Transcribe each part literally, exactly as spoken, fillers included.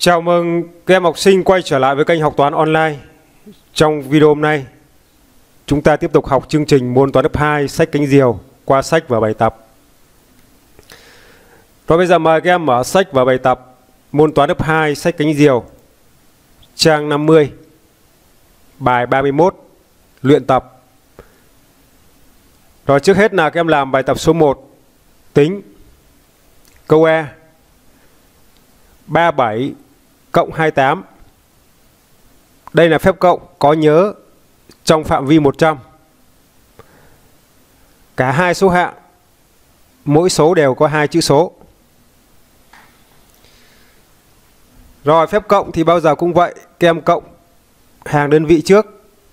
Chào mừng các em học sinh quay trở lại với kênh học toán online. Trong video hôm nay, chúng ta tiếp tục học chương trình môn toán lớp hai sách cánh diều qua sách và bài tập. Rồi bây giờ mời các em mở sách và bài tập môn toán lớp hai sách cánh diều, trang năm mươi, bài ba mươi mốt, luyện tập. Rồi trước hết là các em làm bài tập số một, tính. Câu E, ba mươi bảy cộng hai mươi tám. Đây là phép cộng có nhớ trong phạm vi một trăm. Cả hai số hạng, mỗi số đều có hai chữ số. Rồi phép cộng thì bao giờ cũng vậy, các em cộng hàng đơn vị trước,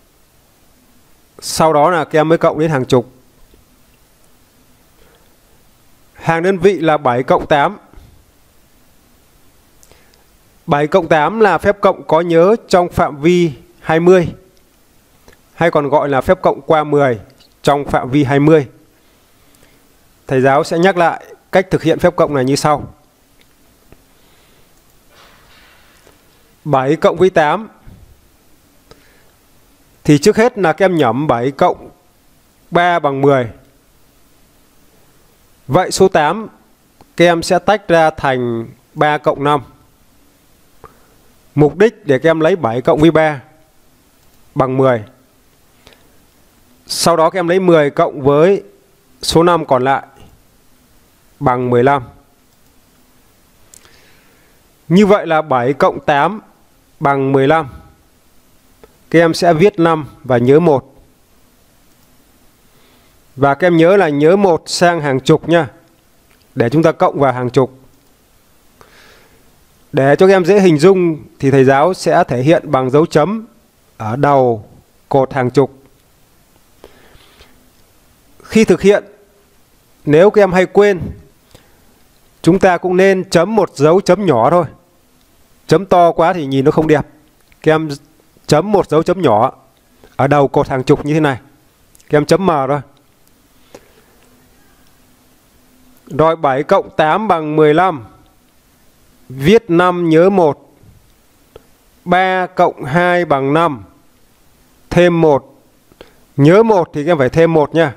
sau đó là các em mới cộng đến hàng chục. Hàng đơn vị là bảy cộng tám. bảy cộng tám là phép cộng có nhớ trong phạm vi hai mươi, hay còn gọi là phép cộng qua mười trong phạm vi hai mươi. Thầy giáo sẽ nhắc lại cách thực hiện phép cộng này như sau. bảy cộng với tám thì trước hết là các em nhẩm bảy cộng ba bằng mười. Vậy số tám các em sẽ tách ra thành ba cộng năm. Mục đích để các em lấy bảy cộng với ba bằng mười. Sau đó các em lấy mười cộng với số năm còn lại bằng mười lăm. Như vậy là bảy cộng tám bằng mười lăm. Các em sẽ viết năm và nhớ một. Và các em nhớ là nhớ một sang hàng chục nha, để chúng ta cộng vào hàng chục. Để cho các em dễ hình dung thì thầy giáo sẽ thể hiện bằng dấu chấm ở đầu cột hàng chục. Khi thực hiện, nếu các em hay quên, chúng ta cũng nên chấm một dấu chấm nhỏ thôi. Chấm to quá thì nhìn nó không đẹp. Các em chấm một dấu chấm nhỏ ở đầu cột hàng chục như thế này. Các em chấm mờ thôi. Rồi bảy cộng tám bằng mười lăm. Viết năm nhớ một. ba cộng hai bằng năm. Thêm một. Nhớ một thì các em phải thêm một nha.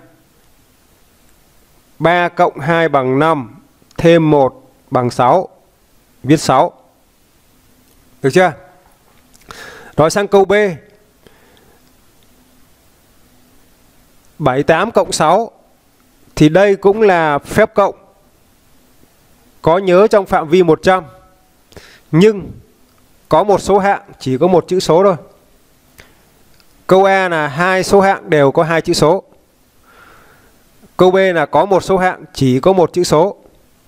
ba cộng hai bằng năm. Thêm một bằng sáu. Viết sáu. Được chưa? Rồi sang câu B. bảy mươi tám cộng sáu. Thì đây cũng là phép cộng có nhớ trong phạm vi một trăm. Nhưng có một số hạng chỉ có một chữ số thôi. Câu A là hai số hạng đều có hai chữ số. Câu B là có một số hạng chỉ có một chữ số.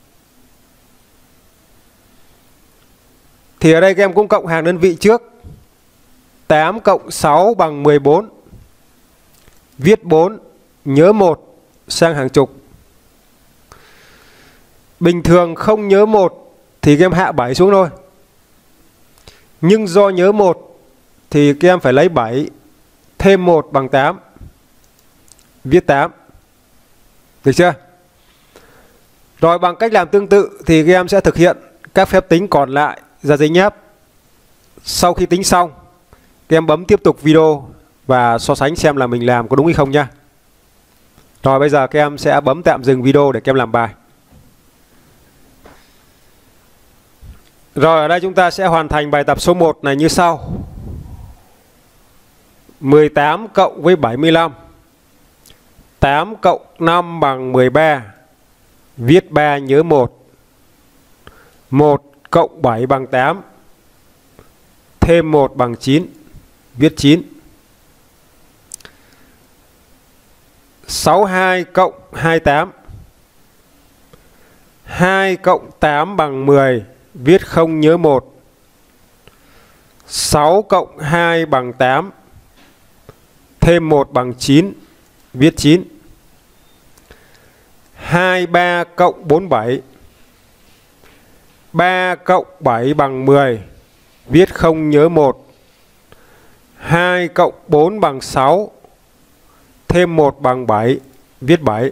Thì ở đây các em cũng cộng hàng đơn vị trước. tám cộng sáu bằng mười bốn. Viết bốn, nhớ một sang hàng chục. Bình thường không nhớ một thì các em hạ bảy xuống thôi. Nhưng do nhớ một thì các em phải lấy bảy thêm một bằng tám. Viết tám. Được chưa? Rồi bằng cách làm tương tự thì các em sẽ thực hiện các phép tính còn lại ra giấy nháp. Sau khi tính xong, các em bấm tiếp tục video và so sánh xem là mình làm có đúng hay không nha. Rồi bây giờ các em sẽ bấm tạm dừng video để các em làm bài. Rồi ở đây chúng ta sẽ hoàn thành bài tập số một này như sau. mười tám cộng với bảy mươi lăm. tám cộng năm bằng mười ba. Viết ba nhớ một. một cộng bảy bằng tám. Thêm một bằng chín. Viết chín. sáu mươi hai cộng hai mươi tám. hai cộng tám bằng mười. Viết không nhớ một. sáu cộng hai bằng tám. Thêm một bằng chín. Viết chín. hai mươi ba cộng bốn mươi bảy. ba cộng bảy bằng mười. Viết không nhớ một. hai cộng bốn bằng sáu. Thêm một bằng bảy. Viết bảy.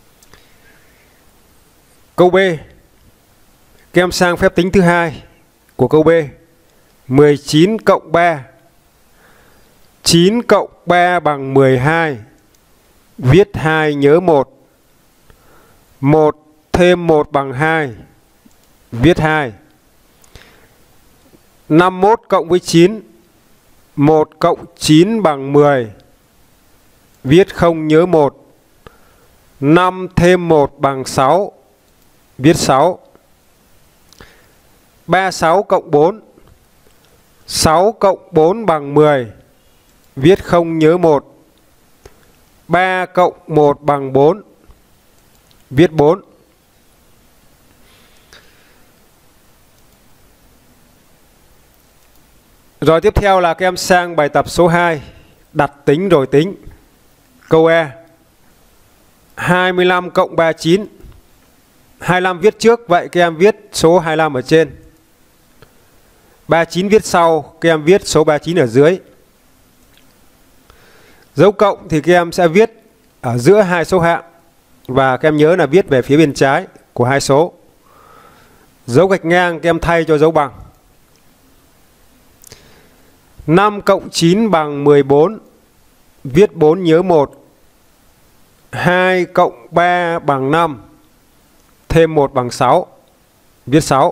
Câu B. Các em sang phép tính thứ hai. của câu B. mười chín cộng ba. chín cộng ba bằng mười hai. Viết hai nhớ một. một thêm một bằng hai. Viết hai. năm mươi mốt cộng với chín. một cộng chín bằng mười. Viết không nhớ một. năm thêm một bằng sáu. Viết sáu. ba mươi sáu cộng bốn. sáu cộng bốn bằng mười. Viết không nhớ một. ba cộng một bằng bốn. Viết bốn. Rồi tiếp theo là các em sang bài tập số hai. Đặt tính rồi tính. Câu E. hai mươi lăm cộng ba mươi chín. hai mươi lăm viết trước, vậy các em viết số hai mươi lăm ở trên. ba mươi chín viết sau, các em viết số ba mươi chín ở dưới. Dấu cộng thì các em sẽ viết ở giữa hai số hạng. Và các em nhớ là viết về phía bên trái của hai số. Dấu gạch ngang các em thay cho dấu bằng. năm cộng chín bằng mười bốn. Viết bốn nhớ một. hai cộng ba bằng năm. Thêm một bằng sáu. Viết sáu.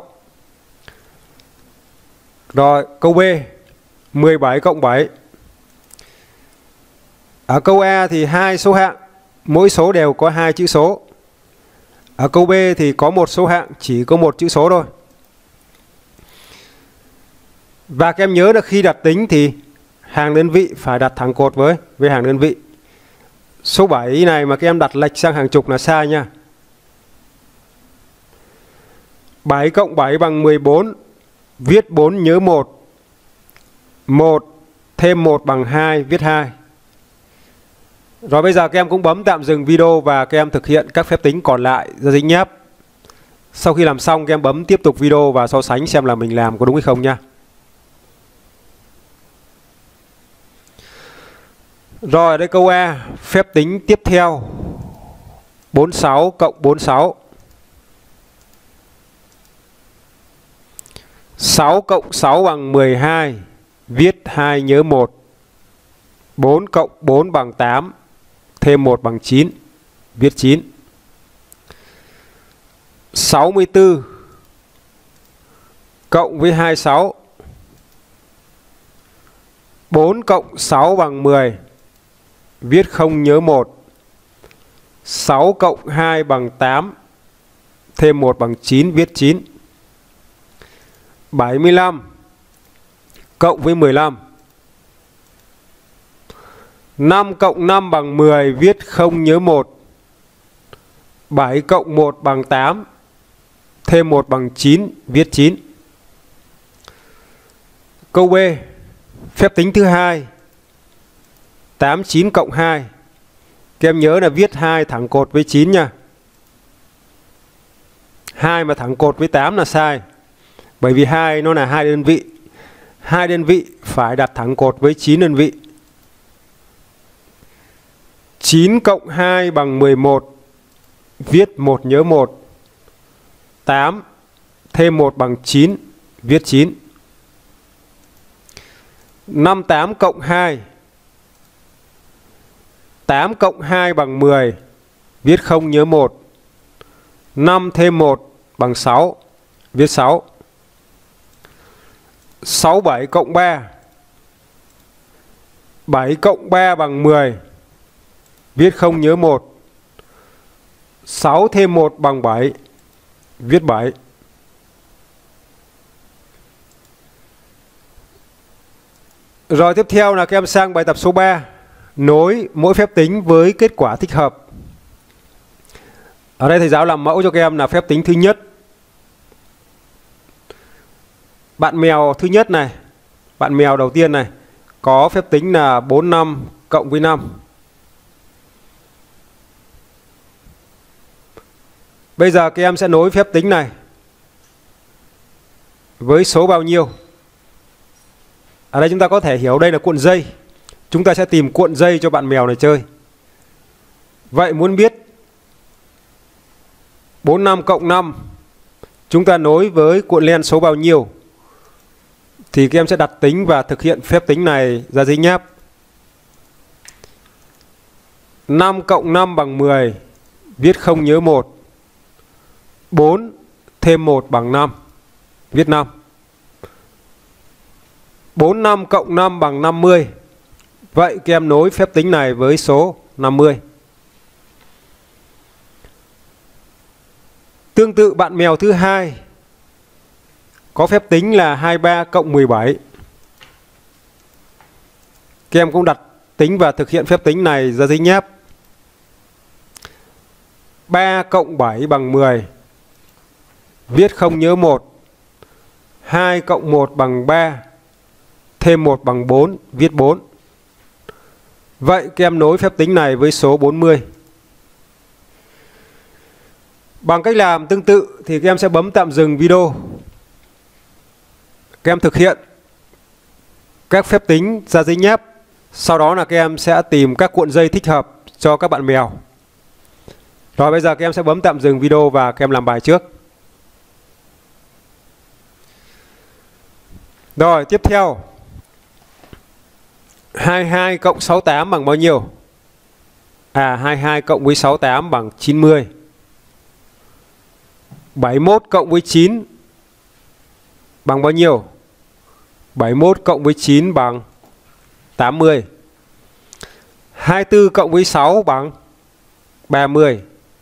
Rồi câu B. mười bảy cộng bảy. Ở câu A thì hai số hạng, mỗi số đều có hai chữ số. Ở câu B thì có một số hạng, chỉ có một chữ số thôi. Và các em nhớ là khi đặt tính thì hàng đơn vị phải đặt thẳng cột với với hàng đơn vị. Số bảy này mà các em đặt lệch sang hàng chục là sai nha. bảy cộng bảy bằng mười bốn. Viết bốn nhớ một. một thêm một bằng hai. Viết hai. Rồi bây giờ các em cũng bấm tạm dừng video và các em thực hiện các phép tính còn lại ra dính nháp. Sau khi làm xong các em bấm tiếp tục video và so sánh xem là mình làm có đúng hay không nha. Rồi ở đây câu A. Phép tính tiếp theo. bốn mươi sáu cộng bốn mươi sáu. sáu cộng sáu bằng mười hai. Viết hai nhớ một. bốn cộng bốn bằng tám. Thêm một bằng chín. Viết chín. sáu mươi tư cộng với hai mươi sáu. bốn cộng sáu bằng mười. Viết không nhớ một. sáu cộng hai bằng tám. Thêm một bằng chín. Viết chín. bảy mươi lăm cộng với mười lăm. năm cộng năm bằng mười. Viết không nhớ một. bảy cộng một bằng tám. Thêm một bằng chín. Viết chín. Câu B. Phép tính thứ hai. tám mươi chín cộng hai. Các em nhớ là viết hai thẳng cột với chín nha. hai mà thẳng cột với tám là sai. Bởi vì hai nó là hai đơn vị. hai đơn vị phải đặt thẳng cột với chín đơn vị. chín cộng hai bằng mười một. Viết một nhớ một. tám thêm một bằng chín. Viết chín. năm mươi tám cộng hai. tám cộng hai bằng mười. Viết không nhớ một. năm thêm một bằng sáu. Viết sáu. sáu mươi bảy cộng ba. bảy cộng ba bằng mười. Viết không nhớ một. sáu thêm một bằng bảy. Viết bảy. Rồi tiếp theo là các em sang bài tập số ba. Nối mỗi phép tính với kết quả thích hợp. Ở đây thầy giáo làm mẫu cho các em là phép tính thứ nhất. Bạn mèo thứ nhất này. Bạn mèo đầu tiên này. Có phép tính là bốn mươi lăm cộng với năm. Bây giờ các em sẽ nối phép tính này với số bao nhiêu? Ở đây chúng ta có thể hiểu đây là cuộn dây. Chúng ta sẽ tìm cuộn dây cho bạn mèo này chơi. Vậy muốn biết bốn mươi lăm cộng năm chúng ta nối với cuộn len số bao nhiêu? thì các em sẽ đặt tính và thực hiện phép tính này ra giấy nháp. năm cộng năm bằng mười, viết không nhớ một. bốn thêm một bằng năm, viết năm. bốn năm cộng năm bằng năm mươi. Vậy các em nối phép tính này với số năm mươi. Tương tự bạn mèo thứ hai có phép tính là hai mươi ba cộng mười bảy. Các em cũng đặt tính và thực hiện phép tính này ra giấy nháp. ba cộng bảy bằng mười, viết không nhớ một. hai cộng một bằng ba, thêm một bằng bốn, viết bốn. Vậy các em nối phép tính này với số bốn mươi. Bằng cách làm tương tự thì các em sẽ bấm tạm dừng video. Các em thực hiện các phép tính ra giấy nháp. Sau đó là các em sẽ tìm các cuộn dây thích hợp cho các bạn mèo. Rồi bây giờ các em sẽ bấm tạm dừng video và các em làm bài trước. Rồi tiếp theo, hai mươi hai cộng sáu mươi tám bằng bao nhiêu? À, hai mươi hai cộng với sáu mươi tám bằng chín mươi. bảy mươi mốt cộng với chín bằng bao nhiêu? bảy mươi mốt cộng với chín bằng tám mươi. hai mươi tư cộng với sáu bằng ba mươi.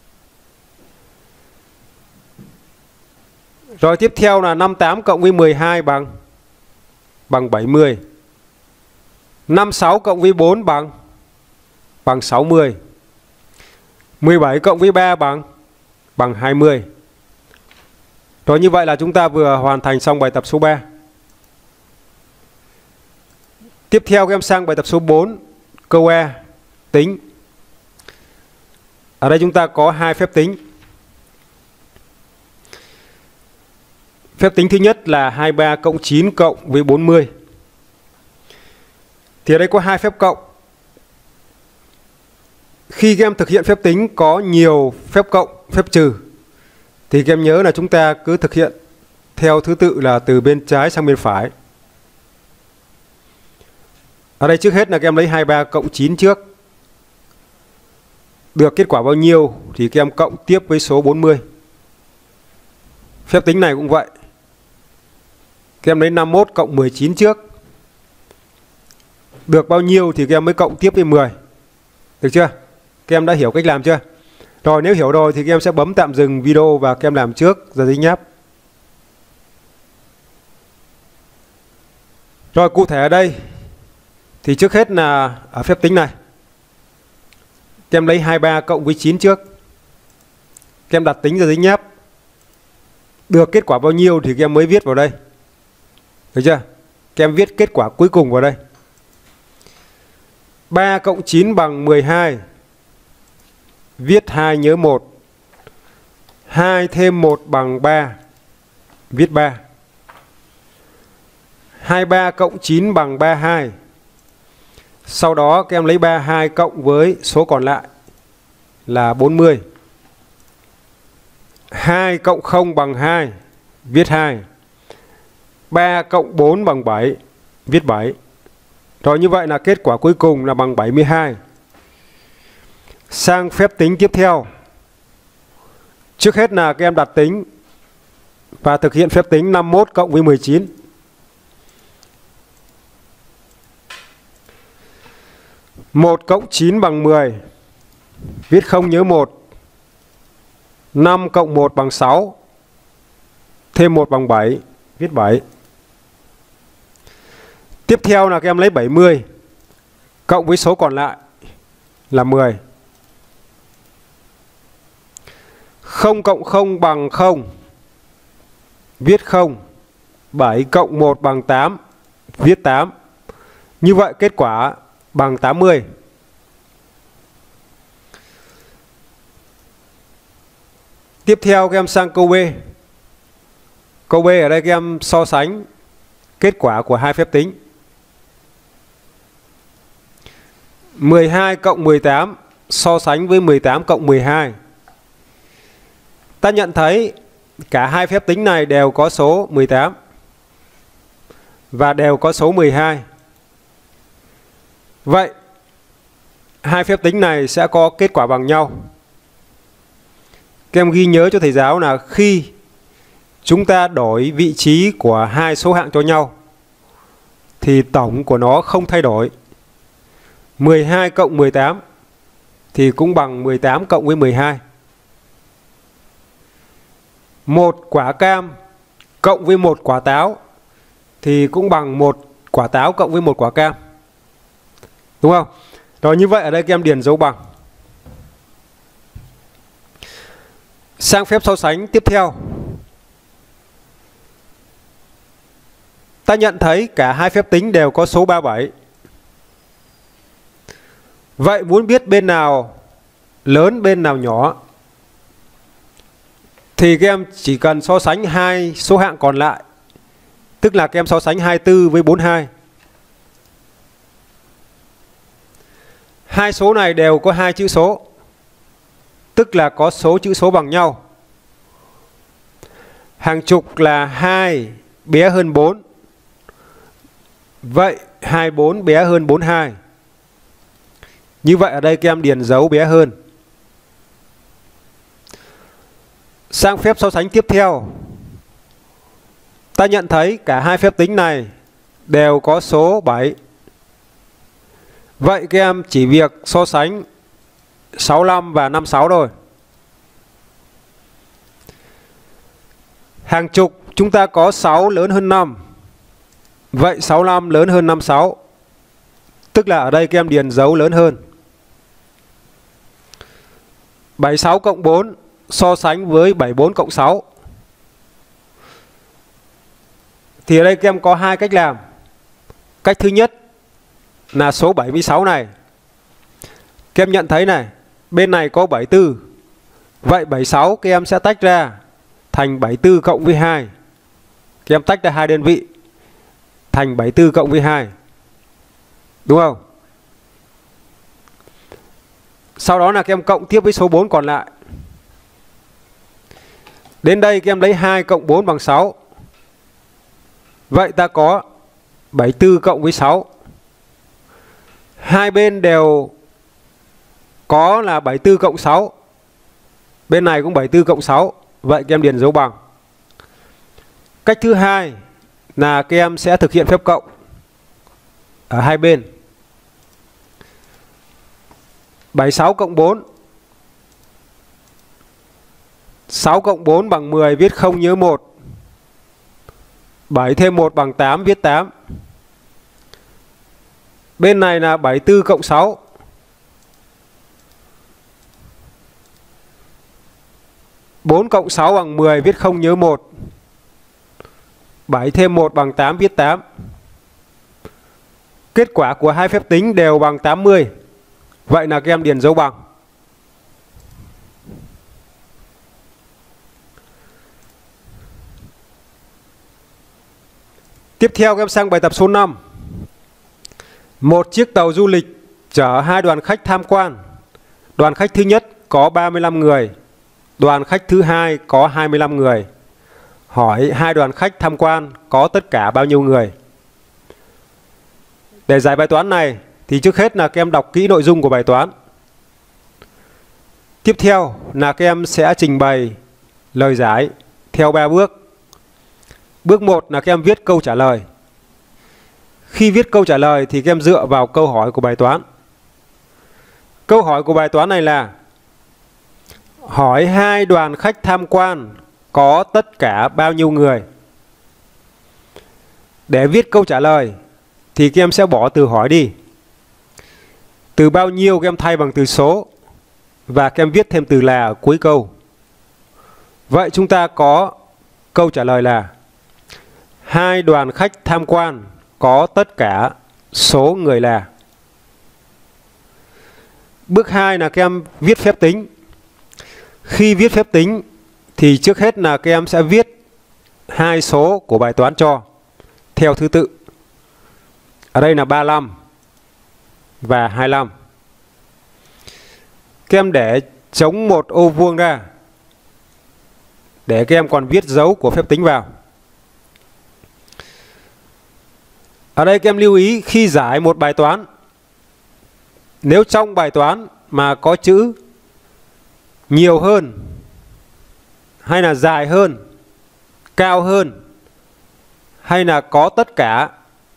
Rồi tiếp theo là năm mươi tám cộng với mười hai bằng bằng bảy mươi. năm mươi sáu cộng với bốn bằng bằng sáu mươi. mười bảy cộng với ba bằng bằng hai mươi. Rồi như vậy là chúng ta vừa hoàn thành xong bài tập số ba. Tiếp theo các em sang bài tập số bốn, câu A, tính. Ở đây chúng ta có hai phép tính. Phép tính thứ nhất là hai mươi ba cộng chín cộng với bốn mươi. Thì ở đây có hai phép cộng. Khi các em thực hiện phép tính có nhiều phép cộng, phép trừ, thì các em nhớ là chúng ta cứ thực hiện theo thứ tự là từ bên trái sang bên phải. Ở đây trước hết là các em lấy hai mươi ba cộng chín trước. Được kết quả bao nhiêu thì các em cộng tiếp với số bốn mươi. Phép tính này cũng vậy. Các em lấy năm mươi mốt cộng mười chín trước. Được bao nhiêu thì các em mới cộng tiếp với mười. Được chưa? Các em đã hiểu cách làm chưa? Rồi nếu hiểu rồi thì các em sẽ bấm tạm dừng video và các em làm trước ra giấy nháp. Rồi cụ thể ở đây thì trước hết là ở phép tính này, các em lấy hai mươi ba cộng với chín trước. Các em đặt tính ra giấy nháp. Được kết quả bao nhiêu thì các em mới viết vào đây. Được chưa? Các em viết kết quả cuối cùng vào đây. ba cộng chín bằng mười hai. Viết hai nhớ một. hai thêm một bằng ba. Viết ba. hai mươi ba cộng chín bằng ba mươi hai. Sau đó các em lấy ba mươi hai cộng với số còn lại là bốn mươi. hai cộng không bằng hai. Viết hai. ba cộng bốn bằng bảy. Viết bảy. Rồi như vậy là kết quả cuối cùng là bằng bảy mươi hai. Sang phép tính tiếp theo. Trước hết là các em đặt tính và thực hiện phép tính năm mươi mốt cộng với mười chín. một cộng chín bằng mười. Viết không nhớ một. năm cộng một bằng sáu. Thêm một bằng bảy. Viết bảy. Tiếp theo là các em lấy bảy mươi cộng với số còn lại là mười. không cộng không bằng không. Viết không. bảy cộng một bằng tám. Viết tám. Như vậy kết quả bằng tám mươi. Tiếp theo các em sang câu B. Câu B ở đây các em so sánh kết quả của hai phép tính. mười hai cộng mười tám so sánh với mười tám cộng mười hai. Ta nhận thấy cả hai phép tính này đều có số mười tám. và đều có số mười hai. Vậy hai phép tính này sẽ có kết quả bằng nhau. Các em ghi nhớ cho thầy giáo là khi chúng ta đổi vị trí của hai số hạng cho nhau thì tổng của nó không thay đổi. mười hai cộng mười tám thì cũng bằng mười tám cộng với mười hai. Một quả cam cộng với một quả táo thì cũng bằng một quả táo cộng với một quả cam. Đúng không? Rồi như vậy ở đây các em điền dấu bằng. Sang phép so sánh tiếp theo. Ta nhận thấy cả hai phép tính đều có số ba mươi bảy. Vậy muốn biết bên nào lớn bên nào nhỏ thì các em chỉ cần so sánh hai số hạng còn lại. Tức là các em so sánh hai mươi tư với bốn mươi hai. Hai số này đều có hai chữ số, tức là có số chữ số bằng nhau. Hàng chục là hai bé hơn bốn. Vậy hai mươi bốn bé hơn bốn mươi hai. Như vậy ở đây các em điền dấu bé hơn. Sang phép so sánh tiếp theo. Ta nhận thấy cả hai phép tính này đều có số bảy. Vậy các em chỉ việc so sánh sáu mươi lăm và năm mươi sáu thôi. Hàng chục chúng ta có sáu lớn hơn năm. Vậy sáu mươi lăm lớn hơn năm mươi sáu. Tức là ở đây các em điền dấu lớn hơn. bảy mươi sáu cộng bốn so sánh với bảy mươi bốn cộng sáu. Thì ở đây các em có hai cách làm. Cách thứ nhất là số bảy mươi sáu này. Các em nhận thấy này, bên này có bảy mươi tư. Vậy bảy mươi sáu các em sẽ tách ra thành bảy mươi tư cộng với hai. Các em tách ra hai đơn vị thành bảy mươi tư cộng với hai. Đúng không? Sau đó là các em cộng tiếp với số bốn còn lại. Đến đây các em lấy hai cộng bốn bằng sáu. Vậy ta có bảy mươi tư cộng với sáu. Hai bên đều có là bảy mươi tư cộng sáu. Bên này cũng bảy mươi tư cộng sáu. Vậy các em điền dấu bằng. Cách thứ hai là các em sẽ thực hiện phép cộng ở hai bên. bảy mươi sáu cộng bốn. sáu cộng bốn bằng mười, viết không nhớ một. bảy thêm một bằng tám, viết tám. Bên này là bảy mươi tư cộng sáu. bốn cộng sáu bằng mười, viết không nhớ một. bảy thêm một bằng tám, viết tám. Kết quả của hai phép tính đều bằng tám mươi. Vậy là các em điền dấu bằng. Tiếp theo các em sang bài tập số năm. Một chiếc tàu du lịch chở hai đoàn khách tham quan. Đoàn khách thứ nhất có ba mươi lăm người. Đoàn khách thứ hai có hai mươi lăm người. Hỏi hai đoàn khách tham quan có tất cả bao nhiêu người? Để giải bài toán này thì trước hết là các em đọc kỹ nội dung của bài toán. Tiếp theo là các em sẽ trình bày lời giải theo ba bước. Bước một là các em viết câu trả lời. Khi viết câu trả lời thì các em dựa vào câu hỏi của bài toán. Câu hỏi của bài toán này là: hỏi hai đoàn khách tham quan có tất cả bao nhiêu người? Để viết câu trả lời thì các em sẽ bỏ từ hỏi đi. Từ bao nhiêu các em thay bằng từ số. Và các em viết thêm từ là ở cuối câu. Vậy chúng ta có câu trả lời là: hai đoàn khách tham quan có tất cả số người là. Bước hai là các em viết phép tính. Khi viết phép tính thì trước hết là các em sẽ viết hai số của bài toán cho theo thứ tự. Ở đây là ba mươi lăm và hai mươi lăm. Các em để trống một ô vuông ra để các em còn viết dấu của phép tính vào. Ở đây các em lưu ý khi giải một bài toán, nếu trong bài toán mà có chữ nhiều hơn, hay là dài hơn, cao hơn, hay là có tất cả,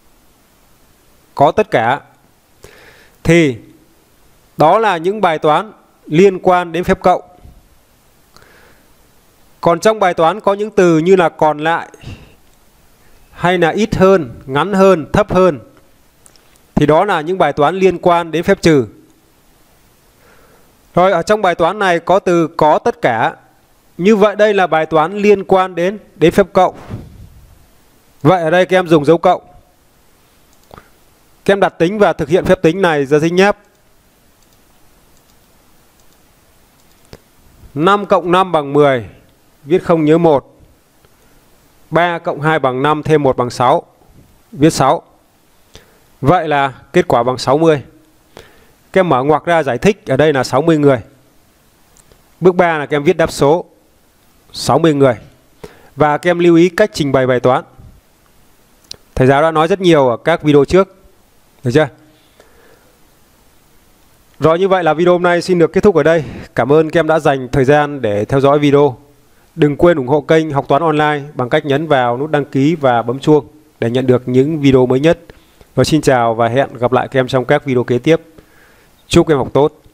có tất cả, thì đó là những bài toán liên quan đến phép cộng. Còn trong bài toán có những từ như là còn lại, hay là ít hơn, ngắn hơn, thấp hơn, thì đó là những bài toán liên quan đến phép trừ. Rồi ở trong bài toán này có từ có tất cả, như vậy đây là bài toán liên quan đến đến phép cộng. Vậy ở đây các em dùng dấu cộng. Các em đặt tính và thực hiện phép tính này ra sinh nháp. năm cộng năm bằng mười, viết không nhớ một. ba cộng hai bằng năm, thêm một bằng sáu, viết sáu. Vậy là kết quả bằng sáu mươi. Các em mở ngoặc ra giải thích, ở đây là sáu mươi người. Bước ba là các em viết đáp số sáu mươi người. Và các em lưu ý cách trình bày bài toán. Thầy giáo đã nói rất nhiều ở các video trước. Được chưa? Rồi, như vậy là video hôm nay xin được kết thúc ở đây. Cảm ơn các em đã dành thời gian để theo dõi video. Đừng quên ủng hộ kênh Học Toán Online bằng cách nhấn vào nút đăng ký và bấm chuông để nhận được những video mới nhất. Và xin chào và hẹn gặp lại các em trong các video kế tiếp. Chúc các em học tốt.